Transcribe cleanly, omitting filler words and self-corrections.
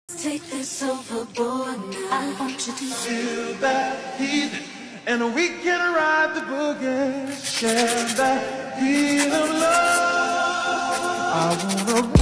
Take this overboard now. I want you to feel that heat, and we can ride the boogie. Share that beat of love. I wanna